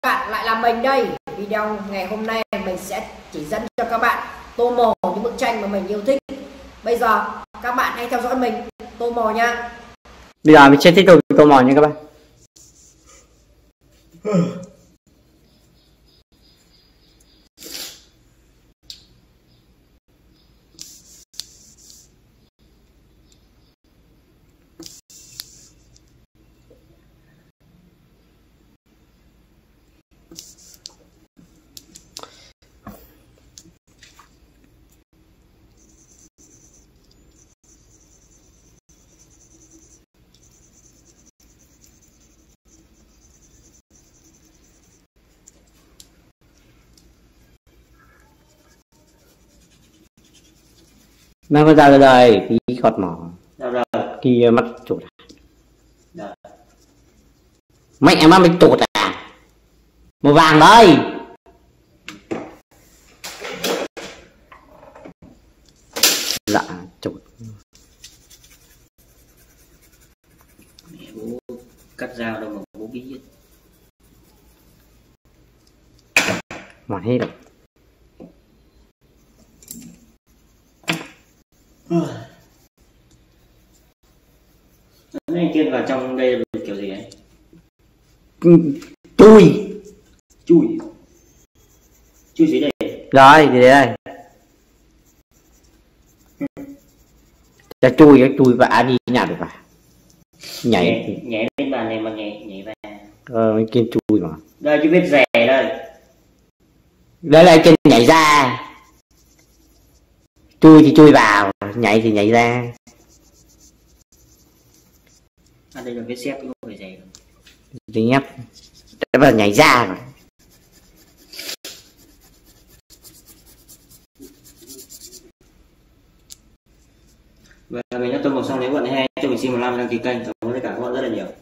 bạn, lại là mình đây. Video ngày hôm nay mình sẽ chỉ dẫn cho các bạn tô màu những bức tranh mà mình yêu thích. Bây giờ các bạn hãy theo dõi mình tô màu nha. Bây giờ mình sẽ tiếp tục tô màu nha các bạn. Mang con dao ra đây, tí gọt mỏ. Kia mắt chuột à? Mẹ má mình chuột à? Màu vàng đây. Dạ chuột. Mẹ bố cắt dao đâu mà bố biết. Mòn hết rồi. Anh Kiên vào trong đây là kiểu gì đấy? Chui. Chui dưới đây. Rồi thì đây. Cha chui vã đi nhà được à? Nhảy lên bàn này mà nhảy vào. Anh Kiên chui mà. Đây cái vết rẻ đây. Đây là anh Kiên nhảy ra. Chui thì chui vào, nhảy thì nhảy ra. À đây là vết xếp không phải dày. Thì nhấp. Để vào nhảy ra rồi. Và mình đã tô màu xong, nếu bạn hay cho mình xin một like đăng ký kênh. Cảm ơn tất cả các bạn rất là nhiều.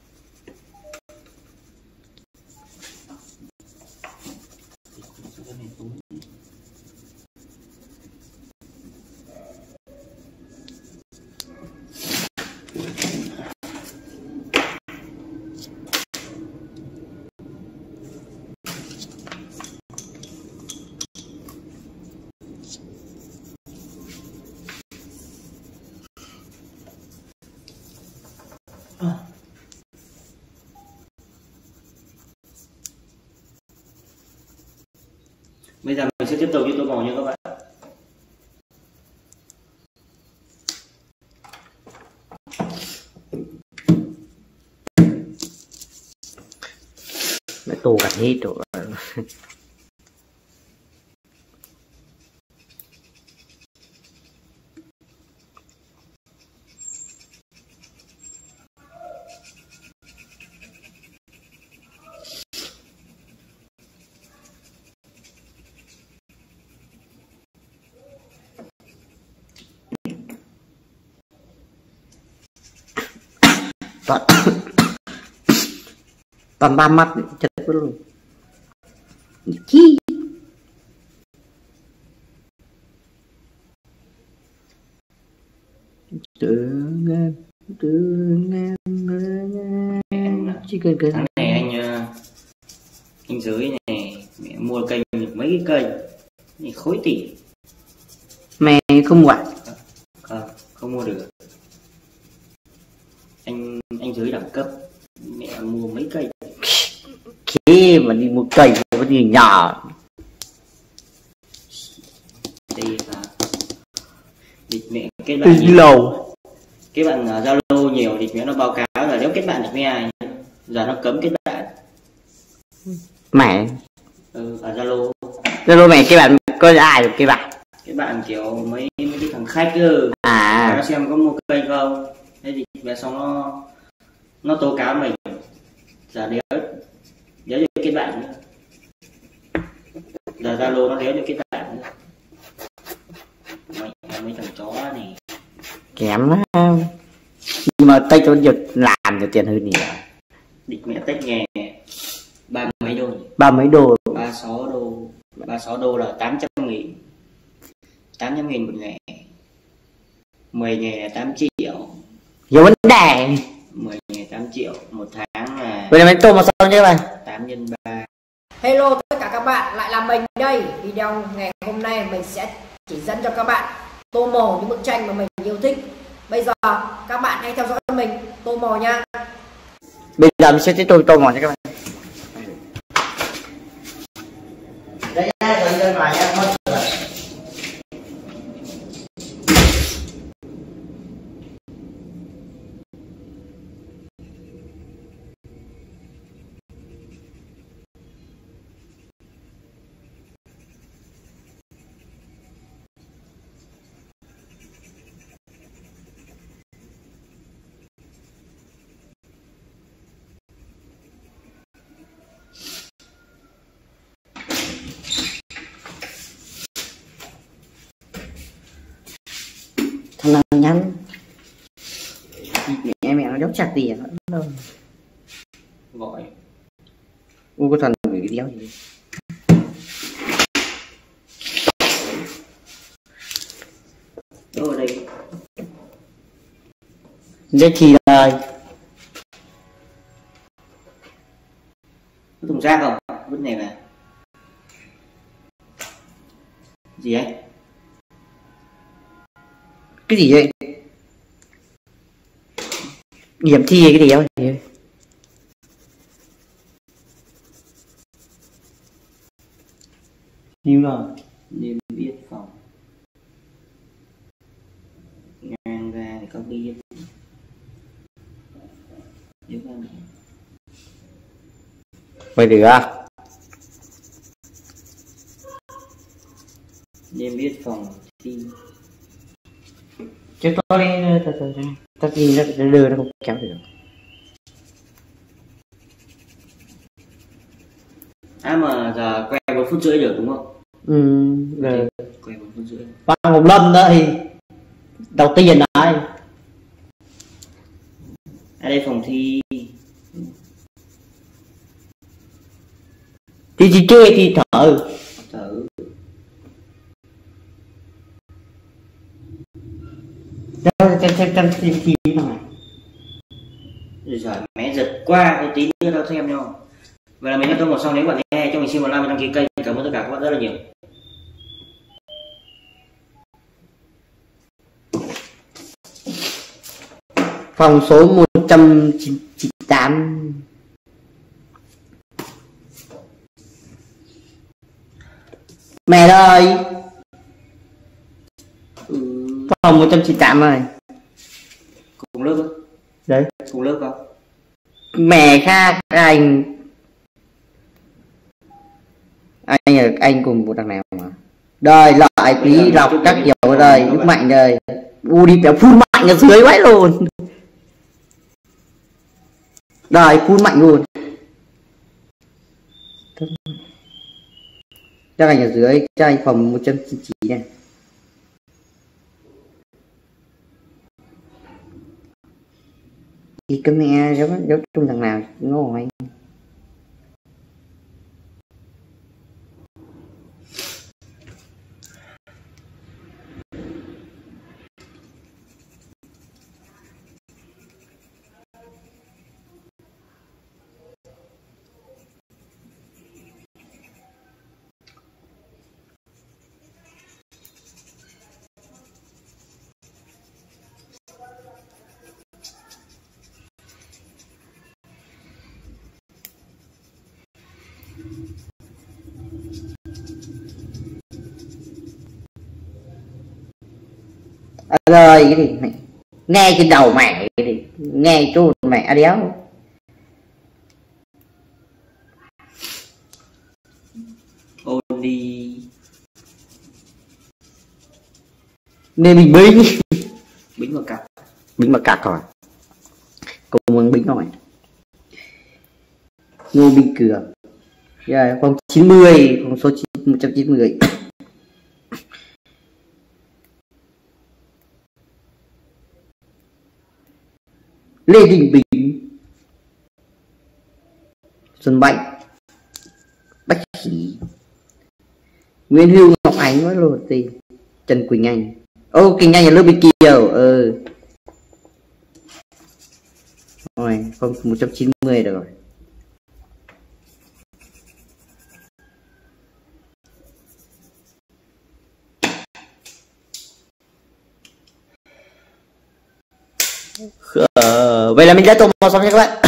Bây giờ mình sẽ tiếp tục đi tô màu nha các bạn. Nó tô cả hết rồi. Toàn ba mắt chất luôn. Chi chỉ cần cái tháng này anh Giới này mẹ mua kênh được mấy cái kênh này khối tỷ. mẹ không quản. Không mua được. Anh Giới đẳng cấp mẹ mua mấy cây. Khi mà đi mua cây có gì nhỏ. Đây là địch mẹ kết bạn lâu. Cái bạn Zalo nhiều địch mẹ nó báo cáo là nếu kết bạn được với ai giờ nó cấm kết bạn. Mẹ Ở Zalo mẹ cái bạn có ai được cái bạn? Cái bạn kiểu mấy cái thằng khách cơ. Nó xem có mua kênh không. Thế thì mẹ xong nó tố cáo mình. Giờ đéo được kết bạn nữa. Giờ Zalo nó đéo được kết bạn nữa. Mấy thằng chó này kém lắm. Nhưng mà tay cho việc làm được tiền hơn nhiều. địch mẹ tách nghề ba mấy đô. 36 đô là 800.000. 800.000 một ngày. 10 ngày là 8 triệu. Nhiều vấn đề. 10 ngày 8 triệu. Một tháng là... Vậy là mình tô một xong chưa bạn? 8 nhân 3 Hello tất cả các bạn, lại là mình đây. Video ngày hôm nay mình sẽ chỉ dẫn cho các bạn tô màu những bức tranh mà mình yêu thích. Bây giờ các bạn hãy theo dõi mình tô màu nha. Bây giờ mình sẽ tô màu cho các bạn. Đây nha, rồi vào nha. Thằng nào nhắn mẹ nó dốc chặt tiền nó gọi có thằng gửi cái đéo gì đâu ở đây dễ thì lời có thùng rác không vứt này này gì ấy cái gì vậy, điểm thi cái gì vậy? Niêm rồi niêm biết phòng ngang ra thì có biết nếu không vậy được à? niêm biết phòng thi chứ tôi đi tao nhìn nó đưa nó không kéo được. Mà giờ quay 1 phút rưỡi được đúng không? Rồi quay 1 phút rưỡi. qua một lần nữa thì đầu tiên này ở đây phòng thi thì chỉ chơi thì thở trong thi này rồi mẹ giật qua cái tí nữa tao xem nhau. Vậy là mình đã tô màu xong. Nếu bạn nghe cho mình xin một like và đăng ký kênh. Cảm ơn tất cả các bạn rất là nhiều. phòng số 198 mẹ ơi, phòng 198 rồi. Cùng lớp không? Đấy cùng lớp không? Mẹ khác anh cùng một thằng nào mà đời lại quý lọc các kiểu đời nước mạnh đời đi béo phun mạnh ở dưới quá luôn, đời phun mạnh luôn chắc anh ở dưới trai phòng 199 này. Thì cái mẹ giống trong thằng nào ngô anh rồi cái gì mẹ nghe trên đầu mẹ cái gì nghe chú mẹ đéo ôn đi nên mình bính bính mà cặc rồi cô muốn bính rồi Ngô Minh Cường rồi phòng 90 phòng số 190 Lê Đình Bình Xuân Bạch Bách Khí Nguyễn Hưu Ngọc Ánh nói luôn gì Trần Quỳnh Anh Quỳnh Anh là lớp bên kia rồi phòng 190 được rồi. Vậy là mình đã tô màu xong nha các bạn.